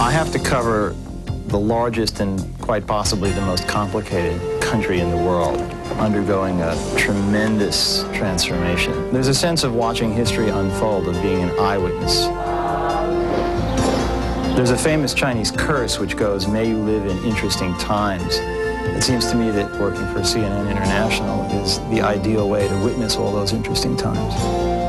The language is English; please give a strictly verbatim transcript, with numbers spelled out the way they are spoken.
I have to cover the largest and quite possibly the most complicated country in the world, undergoing a tremendous transformation. There's a sense of watching history unfold, of being an eyewitness. There's a famous Chinese curse which goes, "May you live in interesting times." It seems to me that working for C N N International is the ideal way to witness all those interesting times.